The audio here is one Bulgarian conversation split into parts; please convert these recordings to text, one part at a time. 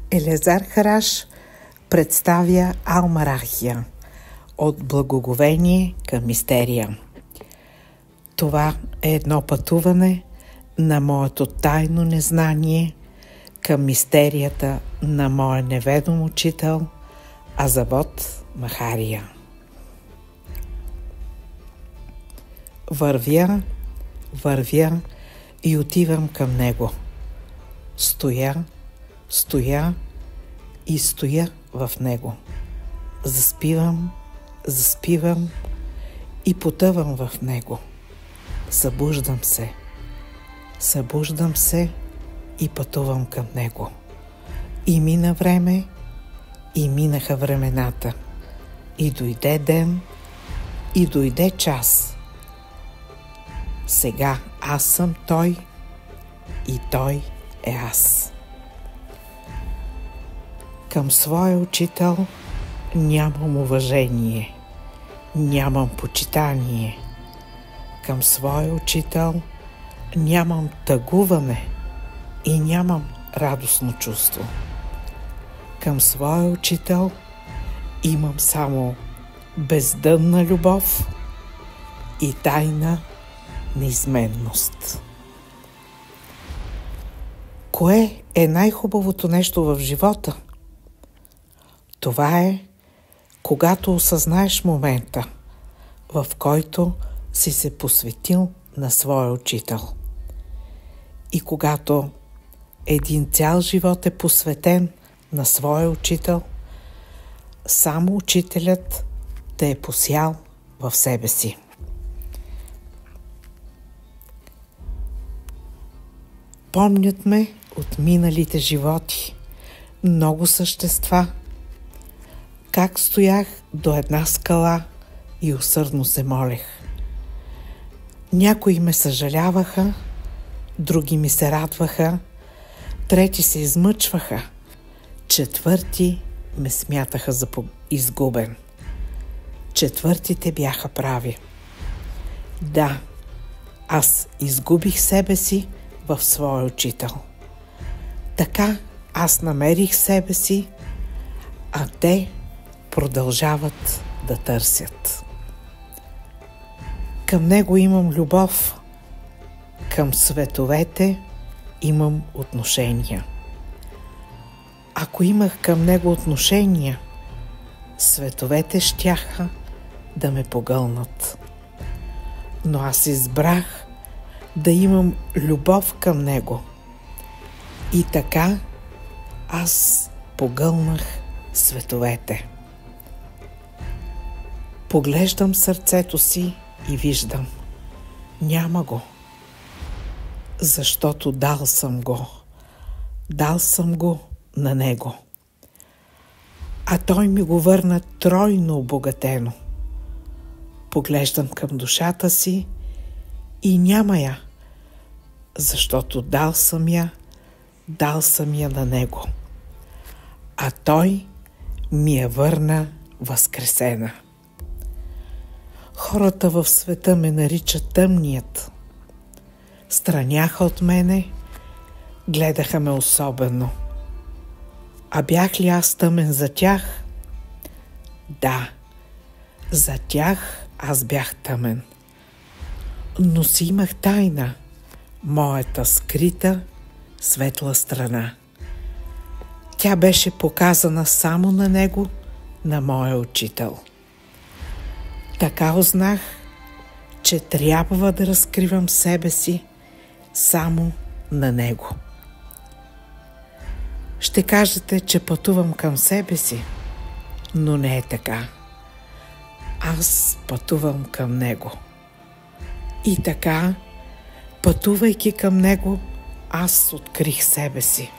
Елазар Хараш представя Ал-Марахия от благоговение към мистерия. Това е едно пътуване на моето тайно незнание към мистерията на моя неведом учител Азавод Махария. Вървя и отивам към него. Стоя и стоя в него. Заспивам и потъвам в него. Събуждам се и пътувам към него. И мина време, и минаха времената. И дойде ден, и дойде час. Сега аз съм той и той е аз. Към своя учител нямам уважение, нямам почитание. Към своя учител нямам тъгуване и нямам радостно чувство. Към своя учител имам само бездънна любов и тайна неизменност. Кое е най-хубавото нещо в живота? Това е, когато осъзнаеш момента, в който си се посветил на своя учител. И когато един цял живот е посветен на своя учител, само учителят те е посял в себе си. Помнят ме от миналите животи много същества, как стоях до една скала и усърдно се молех. Някои ме съжаляваха, други ми се радваха, трети се измъчваха, четвърти ме смятаха за изгубен. Четвъртите бяха прави. Да, аз изгубих себе си в своя учител. Така аз намерих себе си, а те продължават да търсят. Към него имам любов, към световете имам отношения. Ако имах към него отношения, световете щяха да ме погълнат. Но аз избрах да имам любов към него. И така аз погълнах световете. Поглеждам сърцето си и виждам. Няма го. Защото дал съм го. Дал съм го на него. А той ми го върна тройно обогатено. Поглеждам към душата си и няма я. Защото дал съм я на него. А той ми я върна възкресена. Хората в света ме наричат тъмният. Страняха от мене, гледаха ме особено. А бях ли аз тъмен за тях? Да, за тях аз бях тъмен. Но си имах тайна, моята скрита, светла страна. Тя беше показана само на него, на моя учител. Така узнах, че трябва да разкривам себе си само на него. Ще кажете, че пътувам към себе си, но не е така. Аз пътувам към него. И така, пътувайки към него, аз открих себе си.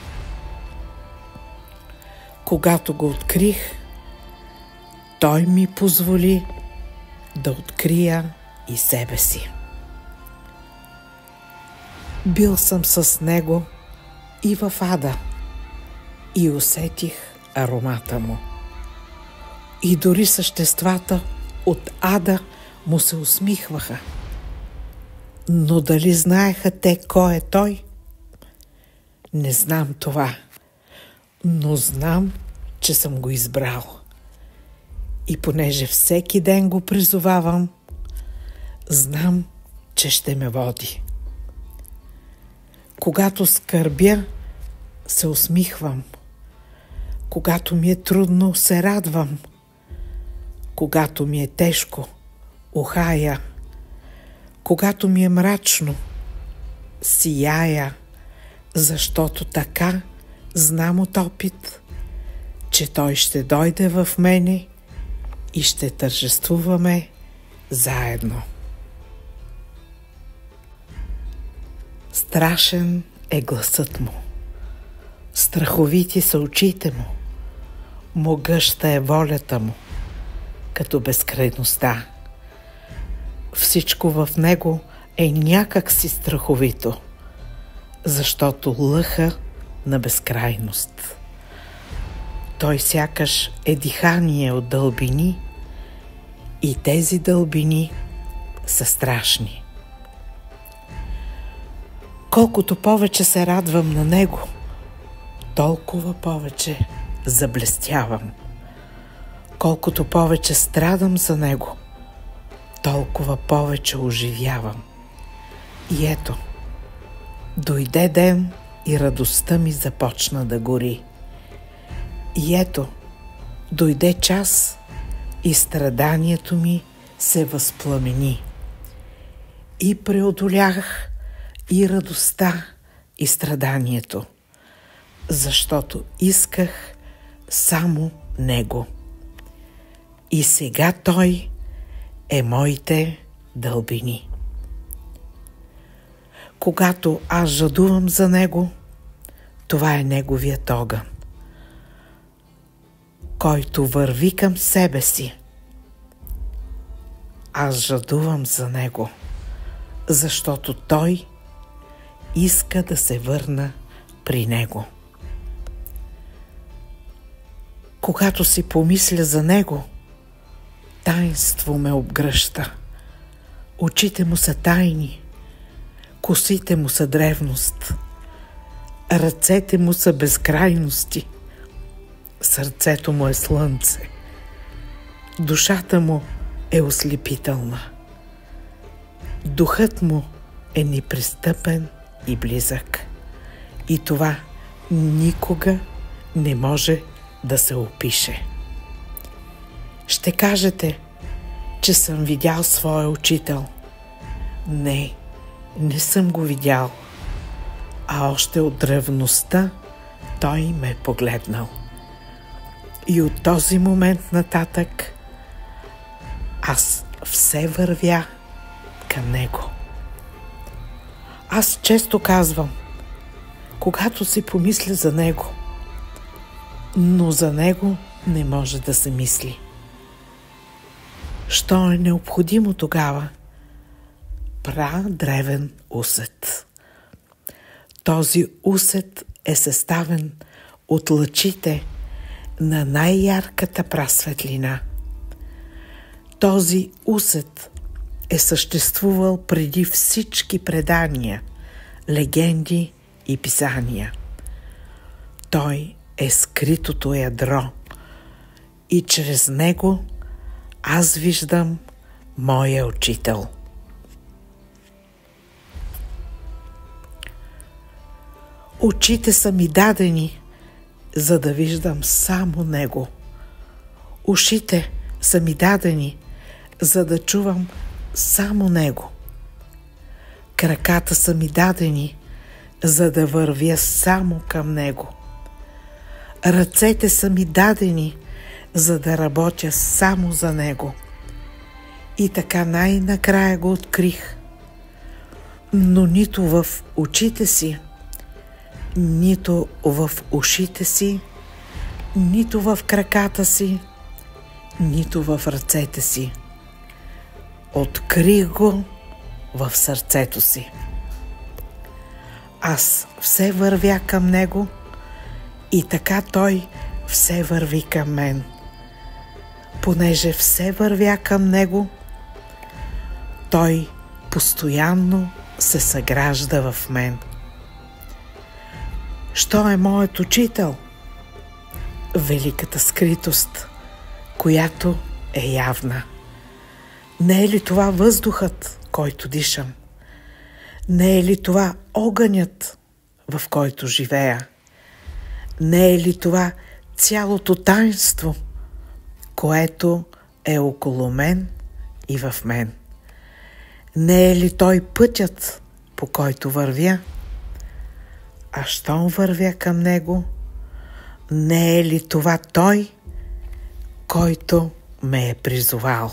Когато го открих, той ми позволи да открия и себе си. Бил съм с него и в ада и усетих аромата му. И дори съществата от ада му се усмихваха. Но дали знаеха те кой е той? Не знам това. но знам, че съм го избрал. И понеже всеки ден го призовавам, знам, че ще ме води. Когато скърбя, се усмихвам. Когато ми е трудно, се радвам. Когато ми е тежко, ухая. Когато ми е мрачно, сияя, защото така знам от опит, че Той ще дойде в мене и ще тържествуваме заедно. Страшен е гласът му, страховити са очите му, могъща е волята му, като безкрайността. Всичко в него е някак си страховито, защото лъха на безкрайност. Той сякаш е дихание от дълбини и тези дълбини са страшни. Колкото повече се радвам на него, толкова повече заблестявам. Колкото повече страдам за него, толкова повече оживявам. И ето, дойде ден и радостта ми започна да гори. И ето, дойде час и страданието ми се възпламени. И преодолях и радостта, и страданието, защото исках само него. И сега той е моите дълбини. Когато аз жадувам за него, това е неговият огън, който върви към себе си. Аз жадувам за него, защото той иска да се върна при него. Когато си помисля за него, таинство ме обгръща. Очите му са тайни, косите му са древност, ръцете му са безкрайности, сърцето му е слънце, душата му е ослепителна, духът му е непристъпен и близък. И това никога не може да се опише. Ще кажете, че съм видял своя учител. Не, не съм го видял, а още от древността той ме е погледнал. И от този момент нататък аз все вървя към него. Аз често казвам, когато си помисля за него, но за него не може да се мисли. Що е необходимо тогава? Древен усет. Този усет е съставен от лъчите на най-ярката прасветлина. Този усет е съществувал преди всички предания, легенди и писания. Той е скритото ядро и чрез него аз виждам моя учител. Очите са ми дадени, за да виждам само него. Ушите са ми дадени, за да чувам само него. Краката са ми дадени, за да вървя само към него. Ръцете са ми дадени, за да работя само за него. И така най-накрая го открих. Но нито в очите си, нито в ушите си, нито в краката си, нито в ръцете си. Открих го в сърцето си. Аз все вървя към него и така той все върви към мен. Понеже все вървя към него, той постоянно се съгражда в мен. Що е моят учител? великата скритост, която е явна? Не е ли това въздухът, който дишам? Не е ли това огънят, в който живея? Не е ли това цялото таинство, което е около мен и в мен? Не е ли той пътят, по който вървя? А щом вървя към него, не е ли това той, който ме е призовал?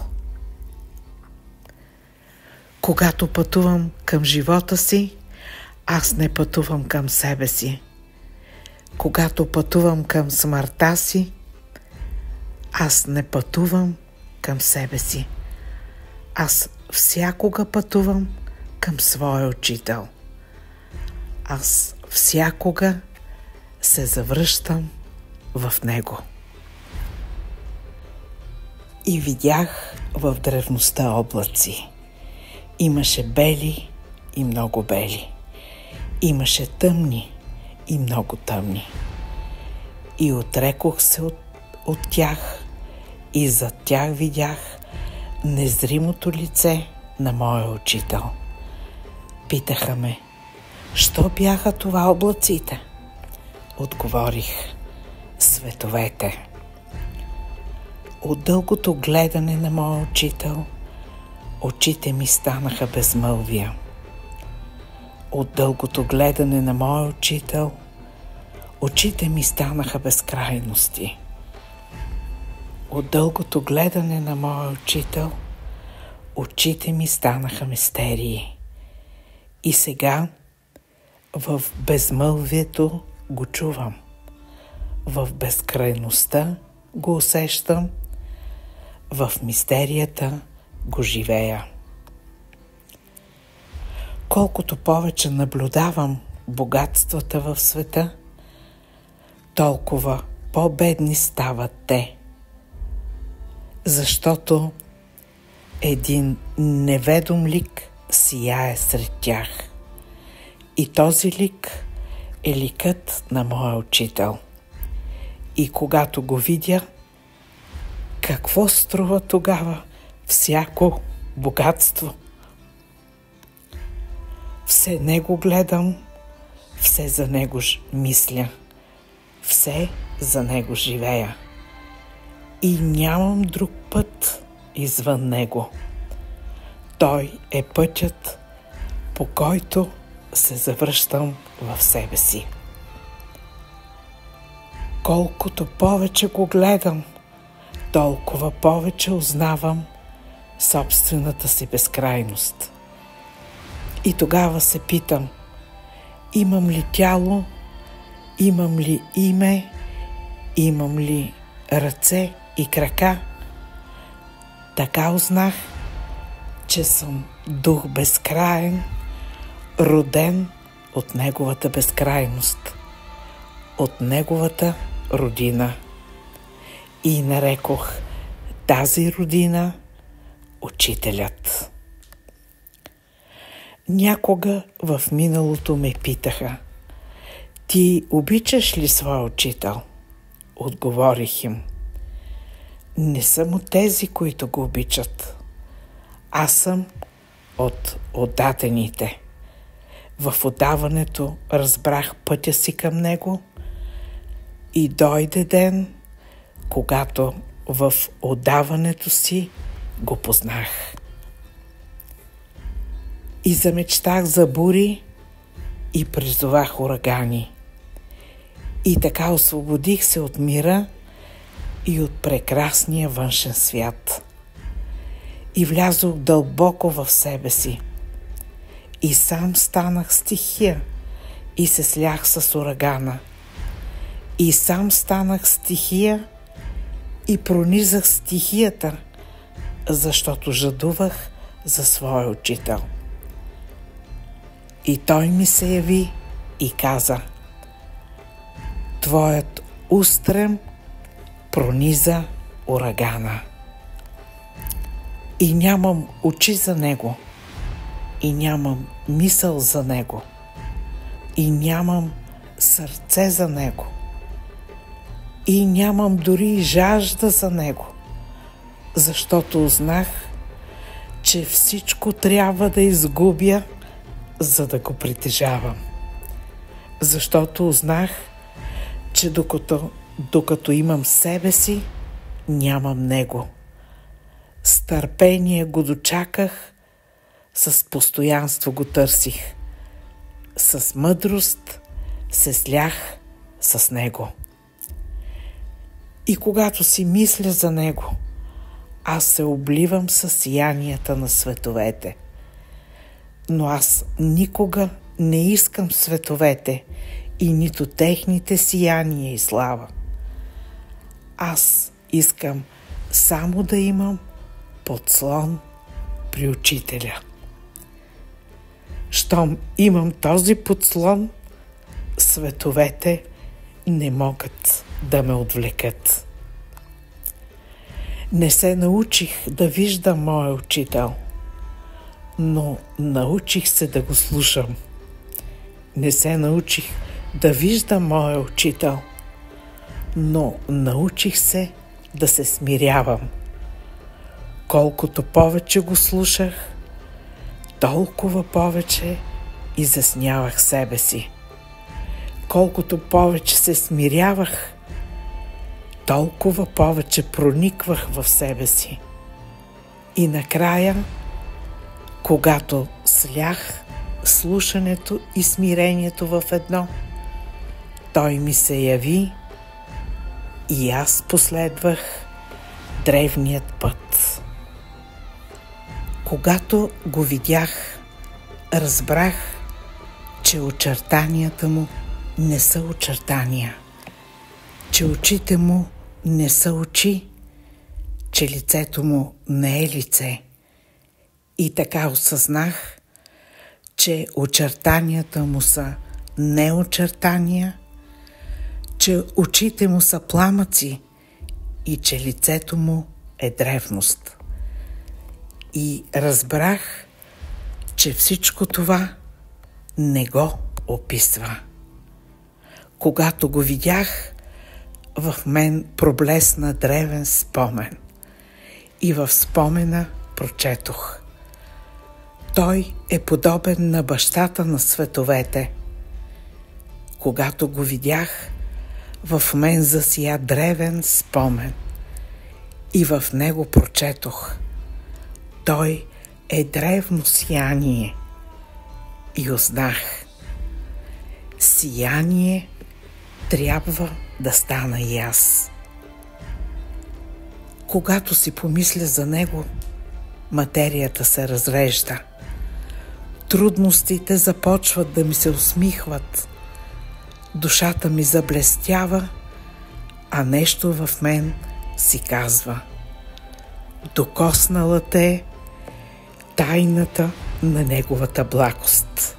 Когато пътувам към живота си, аз не пътувам към себе си. Когато пътувам към смъртта си, аз не пътувам към себе си. Аз всякога пътувам към своя учител. Аз всякога се завръщам в него. И видях в древността облаци. Имаше бели и много бели. Имаше тъмни и много тъмни. И отрекох се от тях и зад тях видях незримото лице на моя учител. Питаха ме, що бяха това облаците? Отговорих, световете. От дългото гледане на моя учител, очите ми станаха безмълвия. От дългото гледане на моя учител, очите ми станаха безкрайности. От дългото гледане на моя учител, очите ми станаха мистерии. И сега в безмълвието го чувам, в безкрайността го усещам, в мистерията го живея. Колкото повече наблюдавам богатствата в света, толкова по-бедни стават те. Защото един неведом лик сияе сред тях. И този лик е ликът на моя учител. И когато го видя, какво струва тогава всяко богатство? Все него гледам, все за него мисля, все за него живея. И нямам друг път извън него. Той е пътят, по който се завръщам в себе си. Колкото повече го гледам, толкова повече узнавам собствената си безкрайност. И тогава се питам, имам ли тяло, имам ли име, имам ли ръце и крака? Така узнах, че съм дух безкраен, роден от неговата безкрайност, от неговата родина. И нарекох тази родина Учителят. Някога в миналото ме питаха, ти обичаш ли своя учител? Отговорих им, не съм от тези, които го обичат. Аз съм от отдадените. В отдаването разбрах пътя си към него и дойде ден, когато в отдаването си го познах. И замечтах за бури и призовах урагани. И така освободих се от мира и от прекрасния външен свят. И влязох дълбоко в себе си. И сам станах стихия и се слях с урагана. И сам станах стихия и пронизах стихията, защото жадувах за своя учител. И той ми се яви и каза, твоят устрем прониза урагана. И нямам очи за него, и нямам мисъл за него, и нямам сърце за него. и нямам дори жажда за него, защото узнах, че всичко трябва да изгубя, за да го притежавам. Защото узнах, че докато имам себе си, нямам него. С търпение го дочаках, с постоянство го търсих. С мъдрост се слях с него. И когато си мисля за него, аз се обливам със сиянията на световете. Но аз никога не искам световете и нито техните сияния и слава. Аз искам само да имам подслон при учителя. Щом имам този подслон, световете не могат да ме отвлекат. Не се научих да виждам моя учител, но научих се да го слушам. Не се научих да виждам моя учител, но научих се да се смирявам. Колкото повече го слушах, толкова повече изяснявах себе си. Колкото повече се смирявах, толкова повече прониквах в себе си. И накрая, когато слях слушането и смирението в едно, той ми се яви и аз последвах древният път. Когато го видях, разбрах, че очертанията му не са очертания, че очите му не са очи, че лицето му не е лице. И така осъзнах, че очертанията му са не очертания, че очите му са пламъци и че лицето му е древност. И разбрах, че всичко това не го описва. Когато го видях, в мен проблесна древен спомен и в спомена прочетох: той е подобен на бащата на световете. Когато го видях, в мен засия древен спомен и в него прочетох: той е древно сияние. И узнах: сияние трябва да стана и аз. Когато си помисля за него, материята се разрежда. Трудностите започват да ми се усмихват. Душата ми заблестява, а нещо в мен си казва: докоснала те тайната на неговата благост.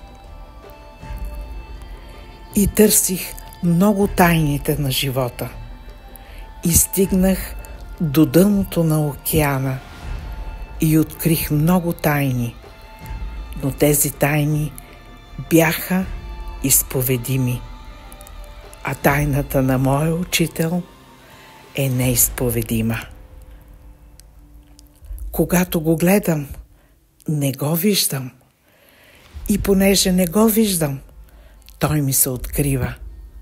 И търсих много тайните на живота. И стигнах до дъното на океана и открих много тайни, но тези тайни бяха изповедими, а тайната на моя учител е неизповедима. Когато го гледам, не го виждам. И понеже не го виждам, той ми се открива.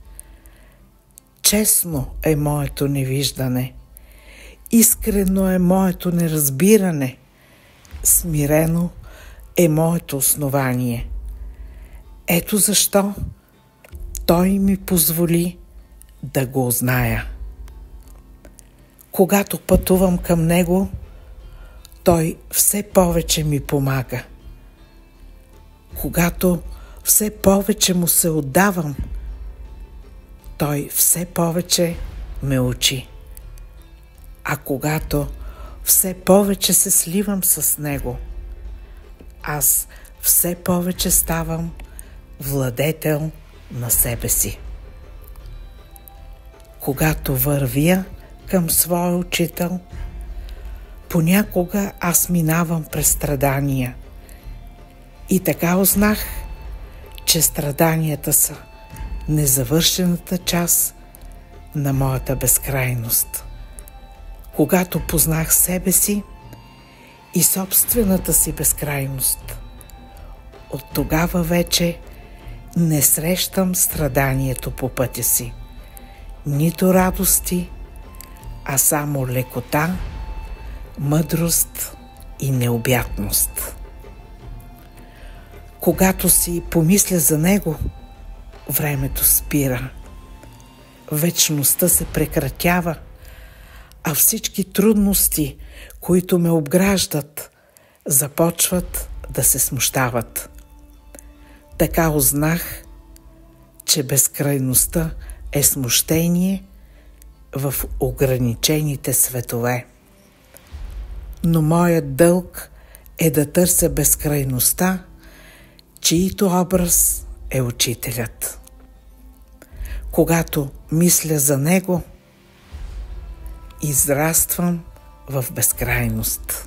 Честно е моето невиждане, искрено е моето неразбиране, смирено е моето основание. Ето защо той ми позволи да го узная. Когато пътувам към него, той все повече ми помага. Когато все повече му се отдавам, той все повече ме учи. А когато все повече се сливам с него, аз все повече ставам владетел на себе си. Когато вървя към своя учител, понякога аз минавам през страдания. И така узнах, че страданията са незавършената част на моята безкрайност. Когато познах себе си и собствената си безкрайност, от тогава вече не срещам страданието по пътя си, нито радости, а само лекота, мъдрост и необятност. Когато си помисля за него, времето спира, вечността се прекратява, а всички трудности, които ме обграждат, започват да се смущават. Така узнах, че безкрайността е смущение в ограничените светове. Но моят дълг е да търся безкрайността, чието образ е учителят. Когато мисля за него, израствам в безкрайност.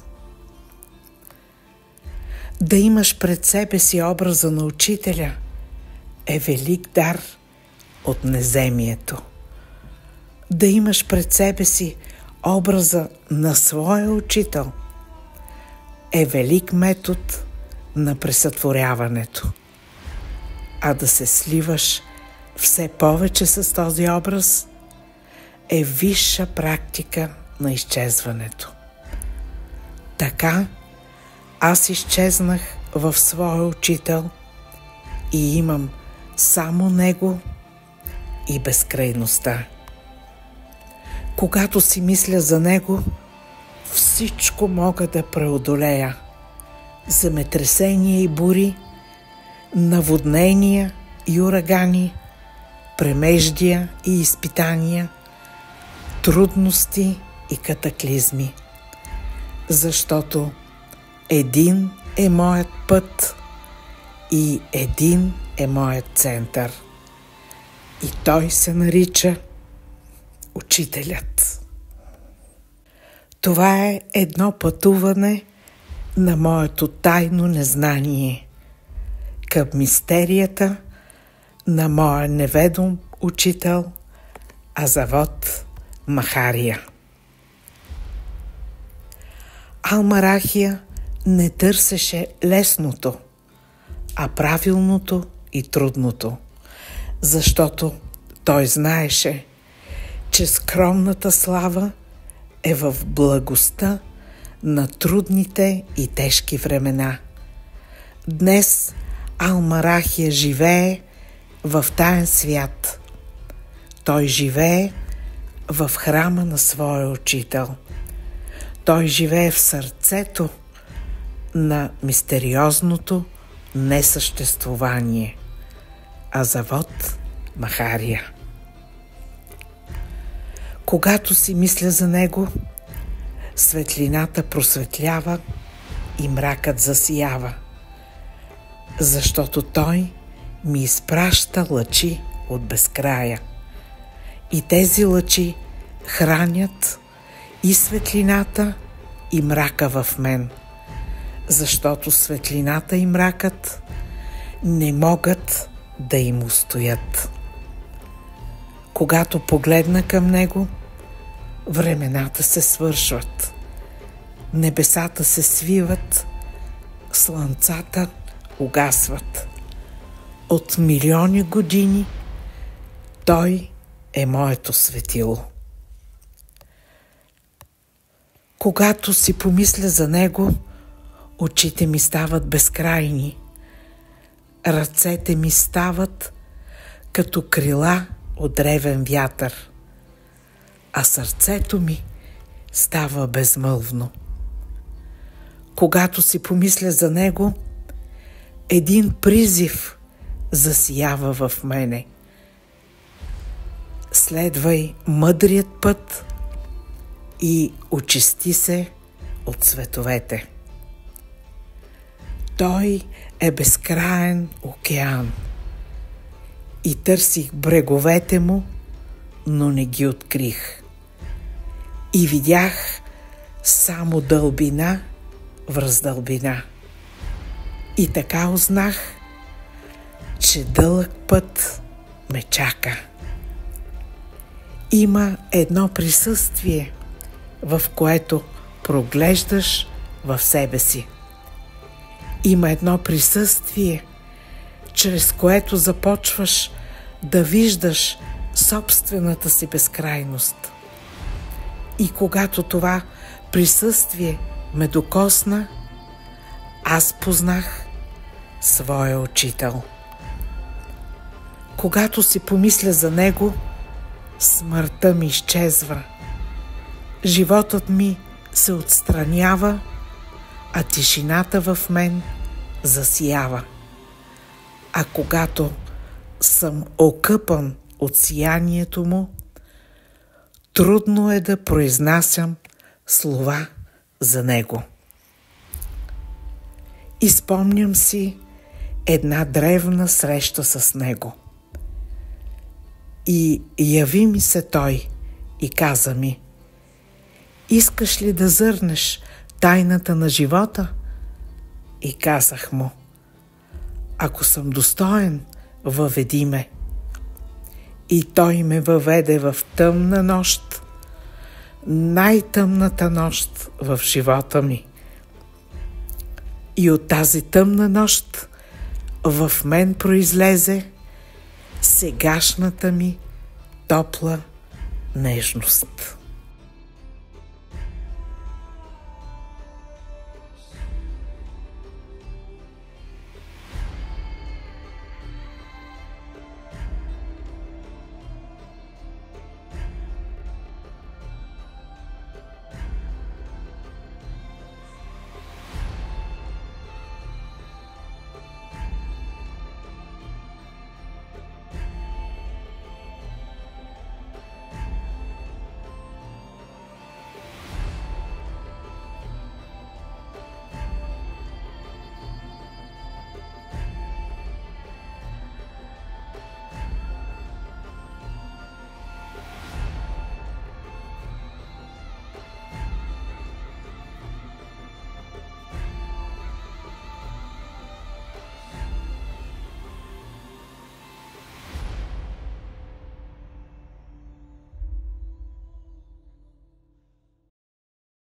Да имаш пред себе си образа на учителя е велик дар от неземието. Да имаш пред себе си образа на своя учител е велик метод на пресътворяването. А да се сливаш все повече с този образ е висша практика на изчезването. Така аз изчезнах в своя учител и имам само него и безкрайността. Когато си мисля за него, всичко мога да преодолея. Земетресения и бури, наводнения и урагани, премеждия и изпитания, трудности и катаклизми. Защото един е моят път и един е моят център. И той се нарича Учителят. Това е едно пътуване на моето тайно незнание към мистерията на моя неведом учител Азавод Махария. Алмарахия не търсеше лесното, а правилното и трудното, защото той знаеше, че скромната слава е в благостта на трудните и тежки времена. Днес Алмарахия живее в таен свят. Той живее в храма на своя учител. Той живее в сърцето на мистериозното несъществувание. Азавод Махария. Когато си мисля за него, светлината просветлява и мракът засиява, защото той ми изпраща лъчи от безкрая. И тези лъчи хранят и светлината, и мрака в мен, защото светлината и мракът не могат да им устоят. Когато погледна към него, времената се свършват, небесата се свиват, слънцата угасват. От милиони години той е моето светило. Когато си помисля за него, очите ми стават безкрайни, ръцете ми стават като крила от древен вятър, а сърцето ми става безмълвно. Когато си помисля за него, един призив засиява в мене. Следвай мъдрият път и очисти се от световете. Той е безкраен океан и търсих бреговете му, но не ги открих. И видях само дълбина връз дълбина. И така узнах, че дълъг път ме чака. Има едно присъствие, в което проглеждаш в себе си. Има едно присъствие, чрез което започваш да виждаш собствената си безкрайност. И когато това присъствие ме докосна, аз познах своя учител. Когато си помисля за него, смъртта ми изчезва. Животът ми се отстранява, а тишината в мен засиява. А когато съм окъпан от сиянието му, трудно е да произнасям слова за него. И спомням си една древна среща с него. И яви ми се той и каза ми: искаш ли да зърнеш тайната на живота? И казах му: ако съм достоен, въведи ме. И той ме въведе в тъмна нощ, най-тъмната нощ в живота ми. И от тази тъмна нощ в мен произлезе сегашната ми топла нежност.